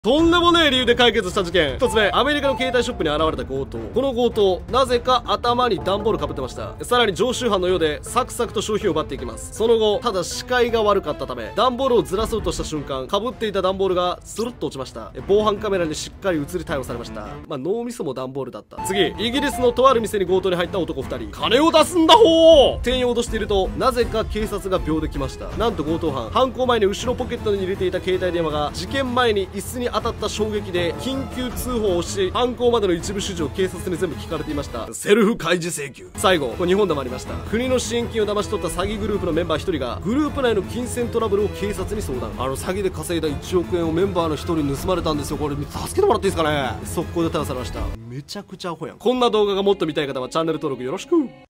とんでもねえ理由で解決した事件。一つ目、アメリカの携帯ショップに現れた強盗。この強盗、なぜか頭に段ボール被ってました。さらに常習犯のようで、サクサクと商品を奪っていきます。その後、ただ視界が悪かったため、段ボールをずらそうとした瞬間、被っていた段ボールがスルッと落ちました。防犯カメラにしっかり映り逮捕されました。脳みそも段ボールだった。次、イギリスのとある店に強盗に入った男2人。金を出すんだほー！店員を脅していると、なぜか警察が秒で来ました。なんと強盗犯、犯行前に後ろポケットに入れていた携帯電話が、事件前に椅子に当たった衝撃で緊急通報をし、犯行までの一部始終を警察に全部聞かれていました。セルフ開示請求。最後、これ日本でもありました。国の支援金を騙し取った詐欺グループのメンバー1人がグループ内の金銭トラブルを警察に相談。詐欺で稼いだ1億円をメンバーの1人に盗まれたんですよ。これ助けてもらっていいですかね。速攻で逮捕されました。めちゃくちゃアホやん。こんな動画がもっと見たい方はチャンネル登録よろしく。